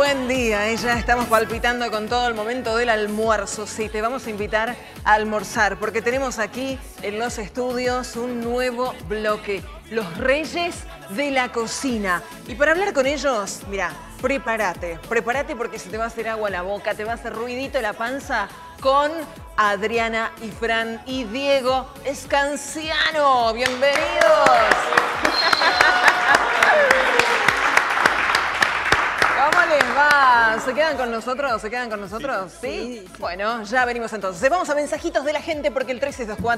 Buen día, ya estamos palpitando con todo el momento del almuerzo. Sí, te vamos a invitar a almorzar porque tenemos aquí en los estudios un nuevo bloque, los Reyes de la Cocina. Y para hablar con ellos, mira, prepárate porque se te va a hacer agua la boca, te va a hacer ruidito la panza con Adriana y Fran y Diego Escanciano. ¡Bienvenidos! ¿Cómo les va? ¿Se quedan con nosotros? ¿Se quedan con nosotros? ¿Sí? Bueno, ya venimos entonces. Vamos a mensajitos de la gente porque el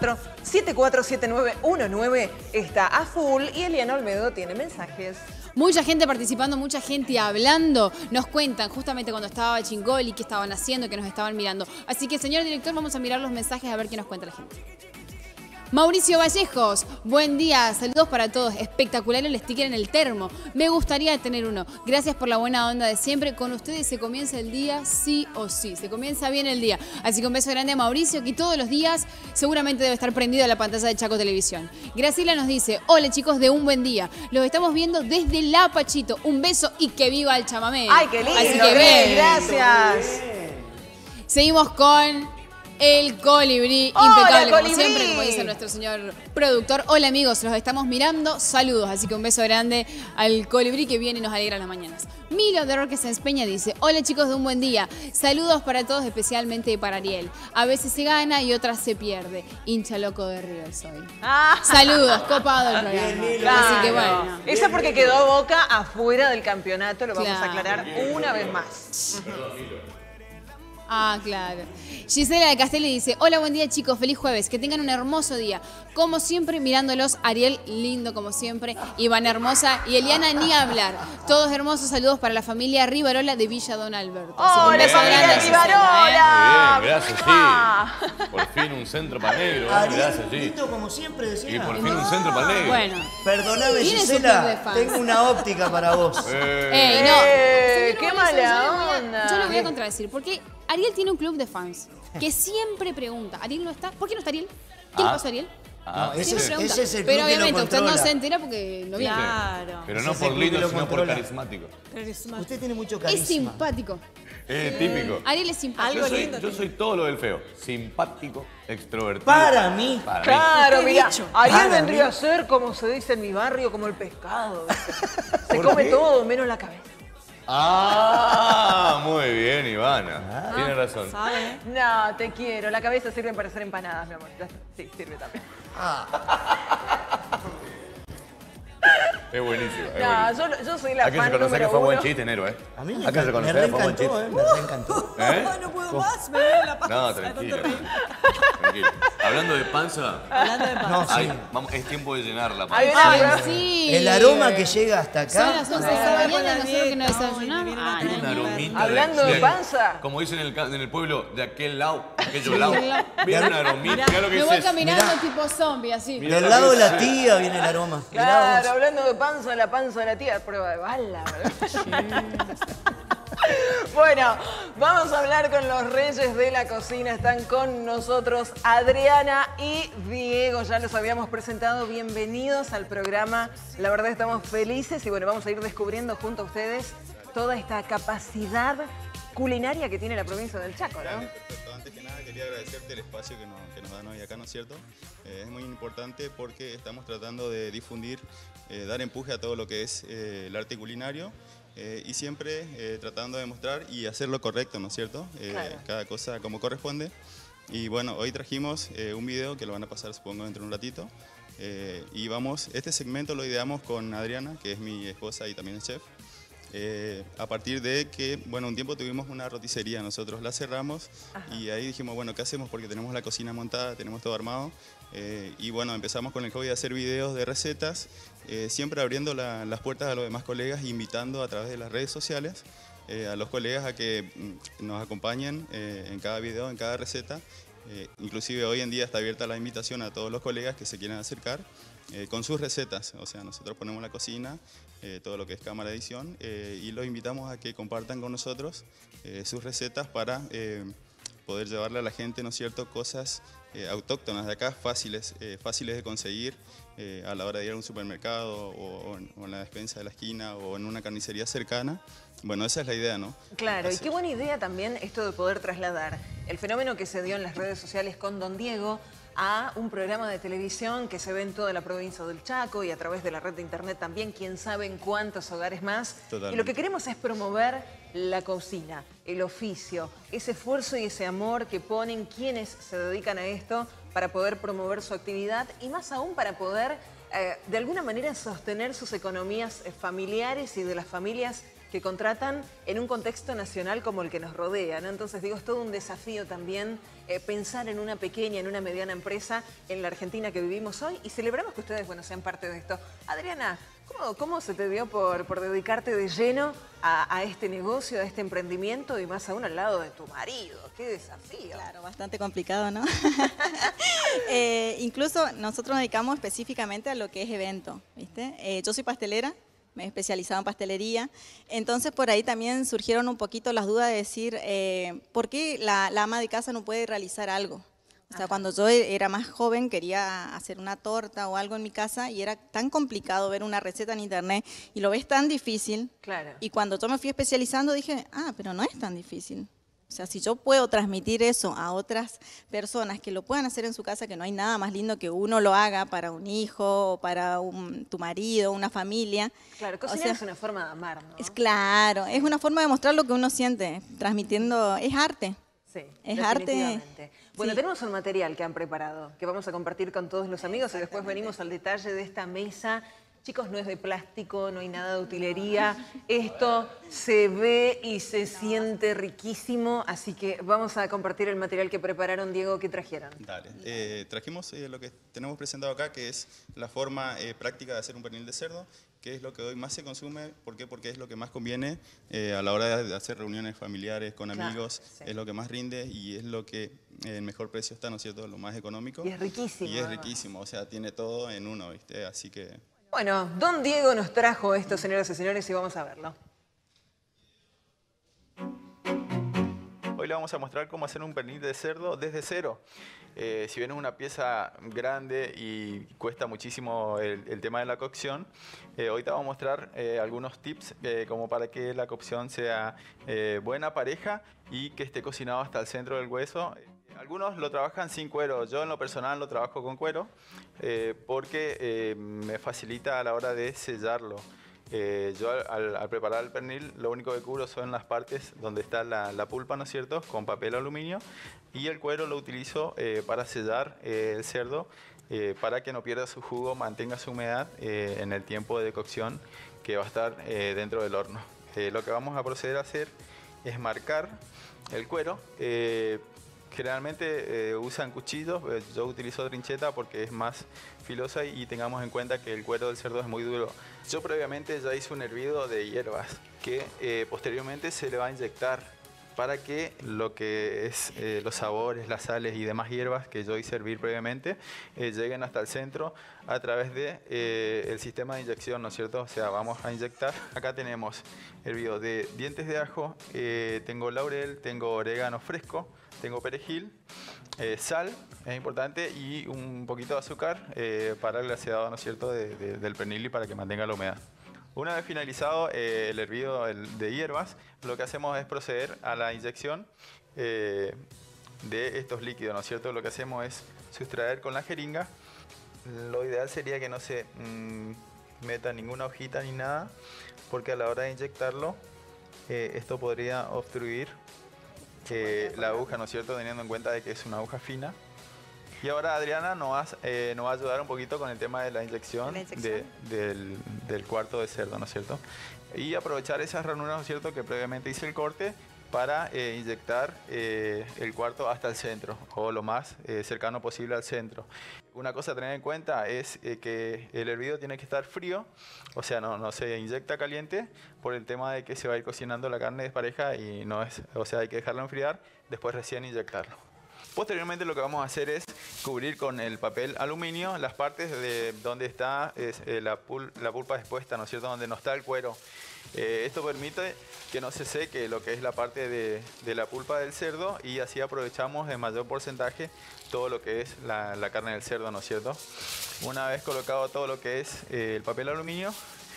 3624-747919 está a full y Eliana Olmedo tiene mensajes. Mucha gente participando, mucha gente hablando. Nos cuentan justamente cuando estaba Chingoli, qué estaban haciendo, que nos estaban mirando. Así que, señor director, vamos a mirar los mensajes a ver qué nos cuenta la gente. Mauricio Vallejos, buen día, saludos para todos, espectacular el sticker en el termo, me gustaría tener uno, gracias por la buena onda de siempre, con ustedes se comienza el día sí o sí, se comienza bien el día, así que un beso grande a Mauricio que todos los días seguramente debe estar prendido a la pantalla de Chaco Televisión. Graciela nos dice, hola chicos de un buen día, los estamos viendo desde La Pachito, un beso y que viva el chamamé. ¡Ay, qué lindo! Así que bien, gracias. Seguimos con el colibrí, ¡Hola, impecable colibrí! como siempre, como dice nuestro señor productor. Hola amigos, los estamos mirando, saludos, así que un beso grande al colibrí que viene y nos alegra las mañanas. Milo de Roque Sáenz Peña dice, hola chicos de un buen día, saludos para todos, especialmente para Ariel. A veces se gana y otras se pierde, hincha loco de River soy. Saludos, copado el programa. Claro. Así que bueno. Eso porque quedó Boca afuera del campeonato, lo vamos a aclarar una vez más. Ah, claro. Gisela de Castelli dice, hola, buen día chicos, feliz jueves, que tengan un hermoso día. Como siempre, mirándolos, Ariel, lindo como siempre, Iván hermosa y Eliana ni hablar. Todos hermosos, saludos para la familia Rivarola de Villa Don Alberto. ¡Hola, familia Rivarola! Bien, gracias, sí. Por fin un centro para negro, gracias, sí. Lindo como siempre decía. Y por fin un centro para negro. Bueno. Perdóname, Tiene su club de Gisela, fans. tengo una óptica para vos. ¡Ey, no! ¡Qué mala onda! Yo lo voy a contradecir, porque Ariel tiene un club de fans que siempre pregunta, ¿Ariel no está? ¿Por qué no está Ariel? ¿Qué le pasó a Ariel? No, ese Siempre pregunta. es el club Pero que lo obviamente usted no controla. se entera porque no viene. Claro. Pero no Ese por es el club que lindo, lo sino por controla. carismático. Usted tiene mucho Es carisma. simpático. Típico. Ariel es simpático. Yo soy todo lo del feo. Simpático, extrovertido. Para mí. Para mí. Claro, mira, Ariel Para vendría mí. a ser, como se dice en mi barrio, como el pescado. ¿viste? Se ¿Por come qué? todo, menos la cabeza. Ah, muy bien, Ivana. Tiene razón. ¿Sabe? No, te quiero. La cabeza sirve para hacer empanadas, mi amor. Ya está. Sí, sirve también. Es buenísimo. Es No, buenísimo. yo soy la Hay que fan reconocer que número fue buen uno. chiste, Nero, ¿eh? A mí me Hay que reconocer que fue buen chiste. reencantó, me reencantó. ¿Eh? No puedo más, me duele la panza. No, tranquilo. Tranquilo. Hablando de panza, Hablando de panza. No, sí. vamos, es tiempo de llenar la Ahí panza. viene Ay, sí. El aroma que llega hasta Son acá. las 11 de la mañana, nosotros que no desayunamos. Ay, Tiene un aromita. Hablando de panza. Como dicen en el pueblo, de aquel lado, aquello lado. Viene un aromita. Mirá lo que Me es voy eso. caminando Mirá. tipo zombie, así. Mirá. Del lado de la tía viene el aroma. Mirá Claro, vos. hablando de panza, la panza de la tía, prueba de bala. Bueno, vamos a hablar con los reyes de la cocina. Están con nosotros Adriana y Diego. Ya los habíamos presentado. Bienvenidos al programa. La verdad estamos felices y bueno, vamos a ir descubriendo junto a ustedes toda esta capacidad culinaria que tiene la provincia del Chaco, ¿no? Perfecto. Antes que nada quería agradecerte el espacio que nos dan hoy acá, ¿no es cierto? Es muy importante porque estamos tratando de difundir, dar empuje a todo lo que es el arte culinario y siempre tratando de mostrar y hacer lo correcto, ¿no es cierto? Claro. Cada cosa como corresponde. Y bueno, hoy trajimos un video que lo van a pasar supongo dentro de un ratito. Y vamos, este segmento lo ideamos con Adriana, que es mi esposa y también es chef. A partir de que, bueno, un tiempo tuvimos una roticería, nosotros la cerramos. Y ahí dijimos, bueno, ¿qué hacemos? Porque tenemos la cocina montada, tenemos todo armado. Y bueno, empezamos con el hobby de hacer videos de recetas, siempre abriendo las puertas a los demás colegas, invitando a través de las redes sociales a los colegas a que nos acompañen en cada video, en cada receta. Inclusive hoy en día está abierta la invitación a todos los colegas que se quieran acercar con sus recetas. O sea, nosotros ponemos la cocina, todo lo que es cámara de edición, y los invitamos a que compartan con nosotros sus recetas para poder llevarle a la gente, ¿no es cierto?, cosas autóctonas de acá, fáciles de conseguir a la hora de ir a un supermercado o en la despensa de la esquina o en una carnicería cercana. Bueno, esa es la idea, ¿no? Claro, y Así. qué buena idea también esto de poder trasladar el fenómeno que se dio en las redes sociales con Don Diego a un programa de televisión que se ve en toda la provincia del Chaco y a través de la red de internet también, quién sabe en cuántos hogares más. Totalmente. Y lo que queremos es promover la cocina, el oficio, ese esfuerzo y ese amor que ponen quienes se dedican a esto para poder promover su actividad y más aún para poder de alguna manera sostener sus economías familiares y de las familias que contratan en un contexto nacional como el que nos rodea, ¿no? Entonces, digo, es todo un desafío también pensar en una pequeña, en una mediana empresa en la Argentina que vivimos hoy y celebramos que ustedes, bueno, sean parte de esto. Adriana, ¿cómo se te dio por dedicarte de lleno a este negocio, a este emprendimiento y más aún al lado de tu marido? ¡Qué desafío! Claro, bastante complicado, ¿no? Incluso nosotros nos dedicamos específicamente a lo que es evento, ¿viste? Yo soy pastelera, me he especializado en pastelería, entonces por ahí también surgieron un poquito las dudas de decir, ¿por qué la ama de casa no puede realizar algo? O sea, cuando yo era más joven quería hacer una torta o algo en mi casa y era tan complicado ver una receta en internet y lo ves tan difícil. Claro. Y cuando yo me fui especializando dije, pero no es tan difícil. O sea, si yo puedo transmitir eso a otras personas que lo puedan hacer en su casa, que no hay nada más lindo que uno lo haga para un hijo, o para tu marido, una familia. Claro, cocinar es una forma de amar, ¿no? Es claro, es una forma de mostrar lo que uno siente, transmitiendo, es arte. Sí, es arte. definitivamente. Bueno, Sí. tenemos un material que han preparado, que vamos a compartir con todos los amigos y después venimos al detalle de esta mesa. Chicos, no es de plástico, no hay nada de utilería. Esto se ve y se siente riquísimo, así que vamos a compartir el material que prepararon. Diego, ¿qué trajeron? Dale. Trajimos lo que tenemos presentado acá, que es la forma práctica de hacer un pernil de cerdo, que es lo que hoy más se consume. ¿Por qué? Porque es lo que más conviene a la hora de hacer reuniones familiares con amigos. Sí. Es lo que más rinde y es lo que en mejor precio está, ¿no es cierto? Lo más económico. Y es riquísimo. Y es además. riquísimo, o sea, tiene todo en uno, ¿viste? Así que... Bueno, Don Diego nos trajo esto, señoras y señores, y vamos a verlo. Hoy le vamos a mostrar cómo hacer un pernil de cerdo desde cero. Si bien es una pieza grande y cuesta muchísimo el tema de la cocción, hoy te vamos a mostrar algunos tips como para que la cocción sea buena, pareja y que esté cocinado hasta el centro del hueso. Algunos lo trabajan sin cuero, yo en lo personal lo trabajo con cuero porque me facilita a la hora de sellarlo. Yo al preparar el pernil lo único que cubro son las partes donde está la pulpa, ¿no es cierto?, con papel aluminio, y el cuero lo utilizo para sellar el cerdo para que no pierda su jugo, mantenga su humedad en el tiempo de cocción que va a estar dentro del horno. Lo que vamos a proceder a hacer es marcar el cuero. Generalmente usan cuchillos, yo utilizo trincheta porque es más filosa y tengamos en cuenta que el cuero del cerdo es muy duro. Yo previamente ya hice un hervido de hierbas que posteriormente se le va a inyectar para que lo que es los sabores, las sales y demás hierbas que yo hice hervir previamente lleguen hasta el centro a través de el sistema de inyección, ¿no es cierto? O sea, vamos a inyectar. Acá tenemos hervido de dientes de ajo, tengo laurel, tengo orégano fresco, tengo perejil, sal, es importante, y un poquito de azúcar para el glaseado, ¿no es cierto?, del pernil y para que mantenga la humedad. Una vez finalizado el hervido de hierbas, lo que hacemos es proceder a la inyección de estos líquidos, ¿no es cierto? Lo que hacemos es sustraer con la jeringa. Lo ideal sería que no se meta ninguna hojita ni nada, porque a la hora de inyectarlo, esto podría obstruir la aguja, ¿no es cierto?, teniendo en cuenta de que es una aguja fina. Y ahora Adriana nos va a ayudar un poquito con el tema de la inyección, del cuarto de cerdo, ¿no es cierto? Y aprovechar esas ranuras, ¿no es cierto?, que previamente hice el corte para inyectar el cuarto hasta el centro, o lo más cercano posible al centro. Una cosa a tener en cuenta es que el hervido tiene que estar frío, o sea, no se inyecta caliente por el tema de que se va a ir cocinando la carne despareja y o sea, hay que dejarlo enfriar, después recién inyectarlo. Posteriormente lo que vamos a hacer es cubrir con el papel aluminio las partes de donde está la pulpa expuesta, ¿no es cierto?, donde no está el cuero. Esto permite que no se seque lo que es la parte de la pulpa del cerdo y así aprovechamos en mayor porcentaje todo lo que es la carne del cerdo, ¿no es cierto? Una vez colocado todo lo que es el papel aluminio,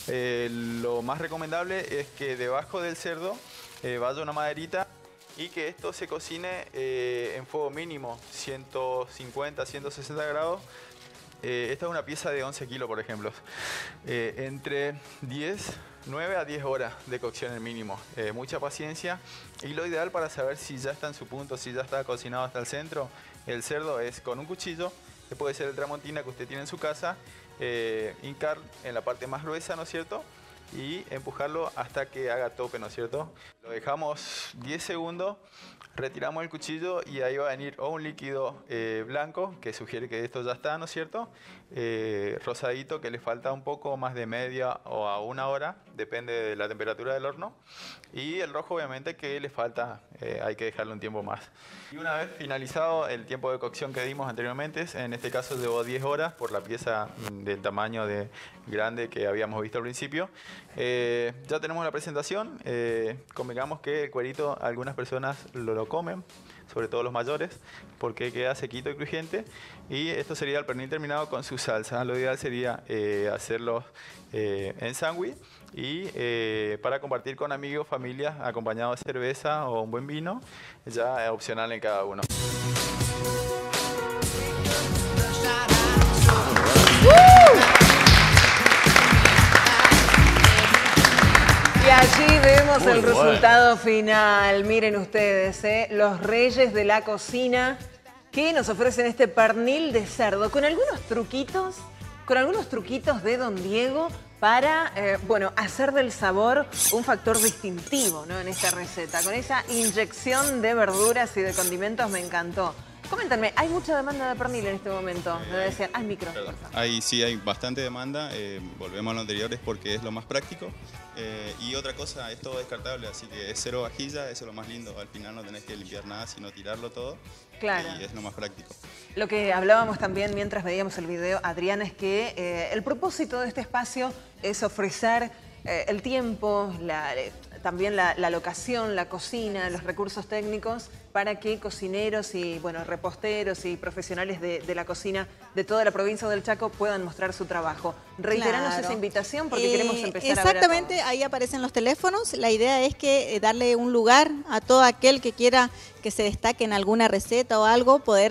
lo más recomendable es que debajo del cerdo vaya una maderita y que esto se cocine en fuego mínimo, 150, 160 grados. Esta es una pieza de 11 kilos, por ejemplo. Entre 9 a 10 horas de cocción el mínimo. Mucha paciencia. Y lo ideal para saber si ya está en su punto, si ya está cocinado hasta el centro, el cerdo, es con un cuchillo, que puede ser el tramontina que usted tiene en su casa, hincar en la parte más gruesa, ¿no es cierto? Y empujarlo hasta que haga tope, ¿no es cierto? Lo dejamos 10 segundos, retiramos el cuchillo y ahí va a venir o un líquido blanco, que sugiere que esto ya está, ¿no es cierto? Rosadito, que le falta un poco más de media o a 1 hora, depende de la temperatura del horno. Y el rojo, obviamente, que le falta, hay que dejarlo un tiempo más. Y una vez finalizado el tiempo de cocción que dimos anteriormente, en este caso llevó 10 horas por la pieza del tamaño grande que habíamos visto al principio. Ya tenemos la presentación. Convengamos que el cuerito algunas personas lo comen, sobre todo los mayores, porque queda sequito y crujiente. Y esto sería el pernil terminado con su salsa. Lo ideal sería hacerlo en sándwich y para compartir con amigos, familia, acompañado de cerveza o un buen vino, ya es opcional en cada uno. Y allí vemos el resultado final. Miren ustedes, los reyes de la cocina que nos ofrecen este pernil de cerdo con algunos truquitos de Don Diego para, bueno, hacer del sabor un factor distintivo, ¿no? En esta receta. Con esa inyección de verduras y de condimentos me encantó. Coméntame, ¿hay mucha demanda de pernil en este momento? Me decían, al micro. Sí, hay bastante demanda. Volvemos a lo anterior, es porque es lo más práctico. Y otra cosa, es todo descartable, así que es 0 vajilla, eso es lo más lindo. Al final no tenés que limpiar nada, sino tirarlo todo. Claro. Y es lo más práctico. Lo que hablábamos también mientras veíamos el video, Adriana, es que el propósito de este espacio es ofrecer el tiempo, también la locación, la cocina, los recursos técnicos para que cocineros y, bueno, reposteros y profesionales de la cocina de toda la provincia del Chaco puedan mostrar su trabajo. Reiteranos esa invitación porque queremos empezar a ver exactamente, ahí aparecen los teléfonos. La idea es que darle un lugar a todo aquel que quiera que se destaque en alguna receta o algo, poder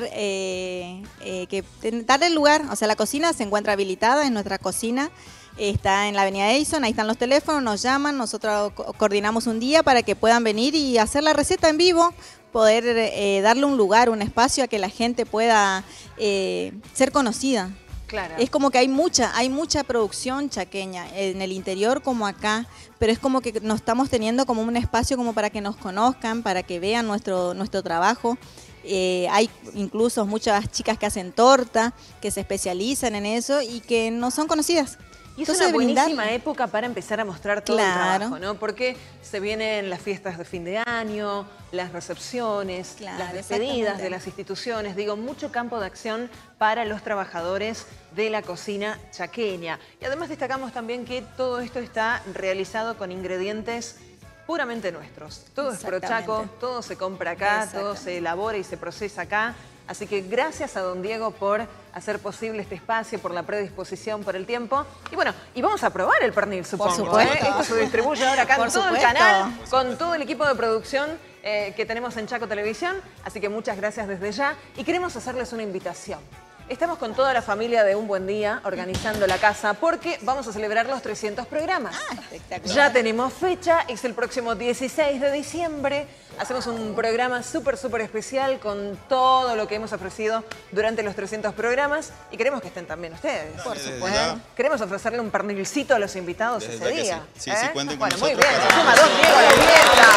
darle lugar. O sea, la cocina se encuentra habilitada, en nuestra cocina. Está en la avenida Edison, ahí están los teléfonos, nos llaman, nosotros coordinamos un día para que puedan venir y hacer la receta en vivo, poder darle un lugar, un espacio a que la gente pueda ser conocida. Claro. Es como que hay mucha producción chaqueña, en el interior como acá, pero es como que nos estamos teniendo como un espacio como para que nos conozcan, para que vean nuestro trabajo. Hay incluso muchas chicas que hacen torta, que se especializan en eso y que no son conocidas. Y es una buenísima época para empezar a mostrar todo el trabajo, ¿no? Porque se vienen las fiestas de fin de año, las recepciones, las despedidas de las instituciones. Digo, mucho campo de acción para los trabajadores de la cocina chaqueña. Y además destacamos también que todo esto está realizado con ingredientes puramente nuestros. Todo es Prochaco, todo se compra acá, todo se elabora y se procesa acá. Así que gracias a Don Diego por hacer posible este espacio, por la predisposición, por el tiempo. Y bueno, y vamos a probar el pernil, supongo. Por supuesto. Esto se distribuye ahora acá en todo el canal, con todo el equipo de producción que tenemos en Chaco Televisión. Así que muchas gracias desde ya. Y queremos hacerles una invitación. Estamos con toda la familia de Un Buen Día organizando la casa porque vamos a celebrar los 300 programas. Espectacular. Ya tenemos fecha, es el próximo 16 de diciembre. Hacemos un programa súper especial con todo lo que hemos ofrecido durante los 300 programas y queremos que estén también ustedes. Por supuesto. Queremos ofrecerle un pernilcito a los invitados ese día. Sí, sí, cuenten con nosotros. Muy bien, para... se suma Don Diego a la fiesta.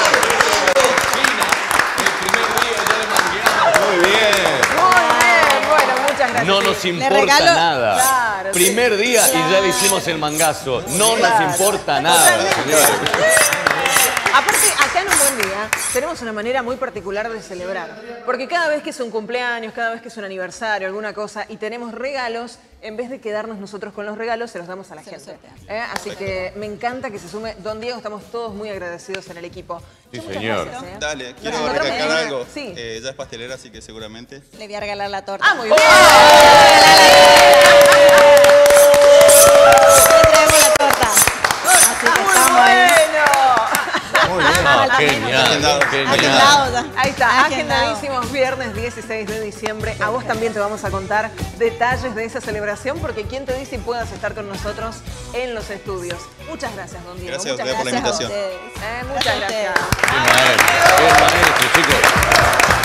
El primer día ya le mangueamos. Muy bien. Bueno, muchas gracias. No nos importa nada. Claro, primer día y ya le hicimos el mangazo. No nos importa nada, señores. Aparte, acá en Un Buen Día tenemos una manera muy particular de celebrar. Porque cada vez que es un cumpleaños, cada vez que es un aniversario, alguna cosa, y tenemos regalos, en vez de quedarnos nosotros con los regalos, se los damos a la gente. Así que me encanta que se sume Don Diego, estamos todos muy agradecidos en el equipo. Sí, señor. Gracias, Dale, quiero recalcar algo. Sí. Ya es pastelera, así que seguramente... Le voy a regalar la torta. ¡Ah, muy bien! Le traemos la torta. Muy bien. Agendado. Agendado ya. Ahí está, Agendado. agendadísimos viernes 16 de diciembre. A vos también te vamos a contar detalles de esa celebración porque quién te dice y puedas estar con nosotros en los estudios. Muchas gracias, don Diego. Gracias a Muchas ustedes por la gracias. invitación. Muchas Gracias a gracias. Qué maestro, chicos.